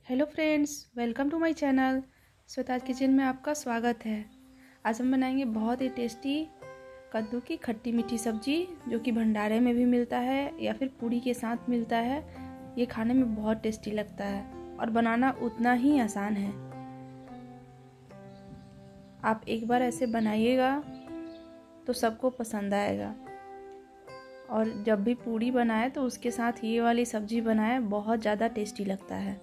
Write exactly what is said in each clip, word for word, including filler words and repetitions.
Hello friends, welcome to my channel. Shweta's kitchen में आपका स्वागत है। आज हम बनाएंगे बहुत ही टेस्टी कद्दू की खट्टी मीठी सब्जी, जो कि भंडारे में भी मिलता है या फिर पूड़ी के साथ मिलता है। ये खाने में बहुत टेस्टी लगता है और बनाना उतना ही आसान है। आप एक बार ऐसे बनाइएगा तो सबको पसंद आएगा। और जब भी पूड़ी बनाए तो उसके साथ ये वाली सब्जी बनाए, बहुत ज़्यादा टेस्टी लगता है।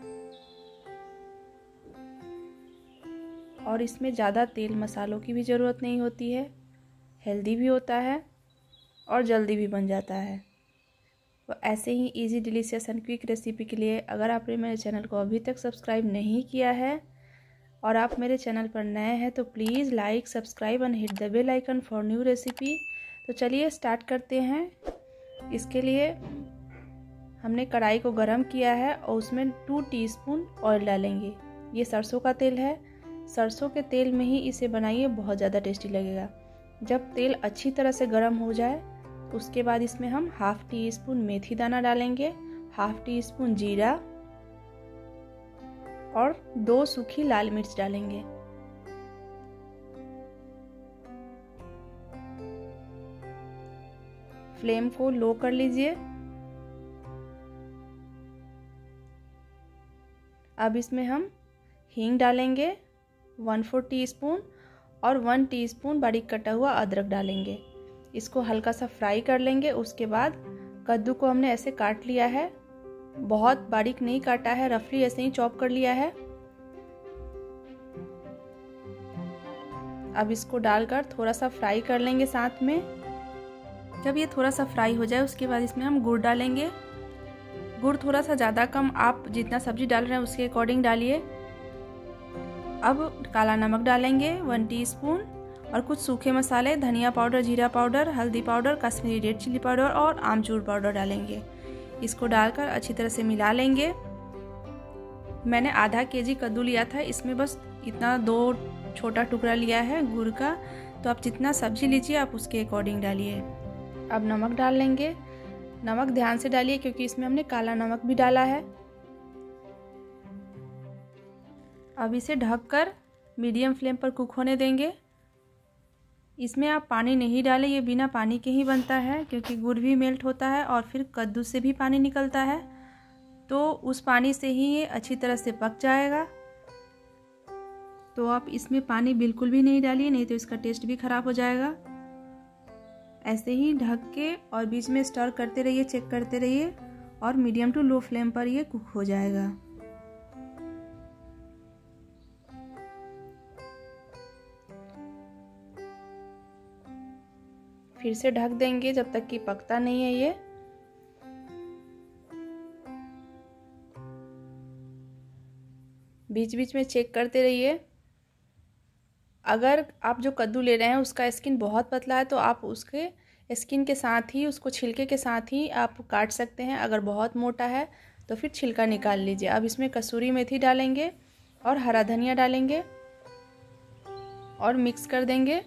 और इसमें ज़्यादा तेल मसालों की भी ज़रूरत नहीं होती है, हेल्दी भी होता है और जल्दी भी बन जाता है। तो ऐसे ही easy delicious and quick recipe के लिए अगर आपने मेरे चैनल को अभी तक सब्सक्राइब नहीं किया है और आप मेरे चैनल पर नए हैं तो please like, subscribe and hit the bell icon for new recipe. तो चलिए स्टार्ट करते हैं। इसके लिए हमने कढ़ाई को गरम किया है और उसमें टू टीस्पून ऑयल डालेंगे। ये सरसों का तेल है। सरसों के तेल में ही इसे बनाइए, बहुत ज़्यादा टेस्टी लगेगा। जब तेल अच्छी तरह से गर्म हो जाए तो उसके बाद इसमें हम हाफ टी स्पून मेथी दाना डालेंगे, हाफ टी स्पून जीरा और दो सूखी लाल मिर्च डालेंगे। फ्लेम को लो कर लीजिए। अब इसमें हम हींग डालेंगे वन फोर टी स्पून और वन टीस्पून बारीक कटा हुआ अदरक डालेंगे। इसको हल्का सा फ्राई कर लेंगे। उसके बाद कद्दू को हमने ऐसे काट लिया है, बहुत बारीक नहीं काटा है, रफली ऐसे ही चॉप कर लिया है। अब इसको डालकर थोड़ा सा फ्राई कर लेंगे साथ में। जब ये थोड़ा सा फ्राई हो जाए उसके बाद इसमें हम गुड़ डालेंगे। गुड़ थोड़ा सा ज़्यादा कम, आप जितना सब्जी डाल रहे हैं उसके अकॉर्डिंग डालिए। अब काला नमक डालेंगे वन टीस्पून और कुछ सूखे मसाले, धनिया पाउडर, जीरा पाउडर, हल्दी powder, Kashmiri red chilli powder और आमचूर पाउडर डालेंगे। इसको डालकर अच्छी तरह से मिला लेंगे। मैंने आधा केजी कद्दू लिया था, इसमें बस इतना दो छोटा टुकड़ा लिया है गुड़ का। तो आप जितना सब्जी लीजिए आप उसके अकॉर्डिंग डालिए। अब नमक डाल लेंगे। नमक ध्यान से डालिए क्योंकि इसमें हमने काला नमक भी डाला है। अब इसे ढककर मीडियम फ्लेम पर कुक होने देंगे। इसमें आप पानी नहीं डालें, ये बिना पानी के ही बनता है क्योंकि गुड़ भी मेल्ट होता है और फिर कद्दू से भी पानी निकलता है, तो उस पानी से ही ये अच्छी तरह से पक जाएगा। तो आप इसमें पानी बिल्कुल भी नहीं डालिए, नहीं तो इसका टेस्ट भी खराब हो जाएगा। ऐसे ही ढक के और बीच में स्टर करते रहिए, चेक करते रहिए और मीडियम टू लो फ्लेम पर ये कुक हो जाएगा। फिर से ढक देंगे जब तक कि पकता नहीं है ये। बीच बीच में चेक करते रहिए। अगर आप जो कद्दू ले रहे हैं उसका स्किन बहुत पतला है तो आप उसके स्किन के साथ ही, उसको छिलके के साथ ही आप काट सकते हैं। अगर बहुत मोटा है तो फिर छिलका निकाल लीजिए। अब इसमें कसूरी मेथी डालेंगे और हरा धनिया डालेंगे और मिक्स कर देंगे।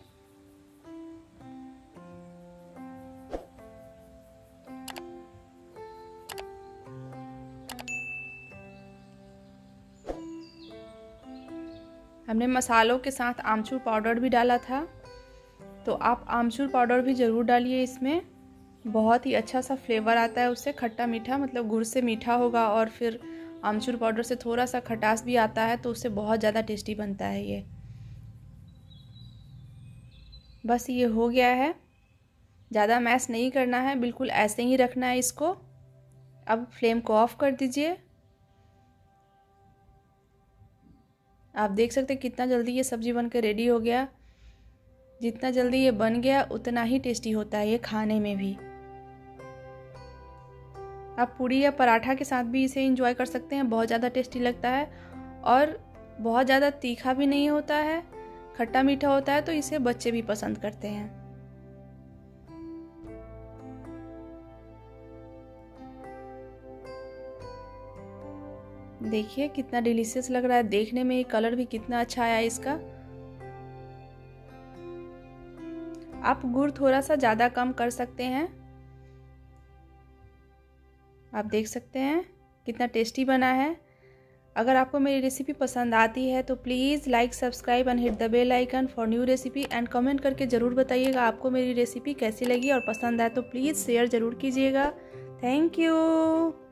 हमने मसालों के साथ आमचूर पाउडर भी डाला था, तो आप आमचूर पाउडर भी ज़रूर डालिए। इसमें बहुत ही अच्छा सा फ्लेवर आता है उससे, खट्टा मीठा, मतलब गुड़ से मीठा होगा और फिर आमचूर पाउडर से थोड़ा सा खटास भी आता है, तो उससे बहुत ज़्यादा टेस्टी बनता है ये। बस ये हो गया है, ज़्यादा मैश नहीं करना है, बिल्कुल ऐसे ही रखना है इसको। अब फ्लेम को ऑफ कर दीजिए। आप देख सकते हैं कितना जल्दी ये सब्जी बनकर रेडी हो गया। जितना जल्दी ये बन गया उतना ही टेस्टी होता है ये खाने में भी। आप पूड़ी या पराठा के साथ भी इसे एंजॉय कर सकते हैं, बहुत ज़्यादा टेस्टी लगता है और बहुत ज़्यादा तीखा भी नहीं होता है, खट्टा मीठा होता है, तो इसे बच्चे भी पसंद करते हैं। देखिए कितना डिलीशियस लग रहा है देखने में, कलर भी कितना अच्छा आया इसका। आप गुड़ थोड़ा सा ज़्यादा कम कर सकते हैं। आप देख सकते हैं कितना टेस्टी बना है। अगर आपको मेरी रेसिपी पसंद आती है तो please like, subscribe and hit the bell icon for new recipe and comment करके ज़रूर बताइएगा आपको मेरी रेसिपी कैसी लगी और पसंद आए तो प्लीज़ शेयर ज़रूर कीजिएगा। Thank you.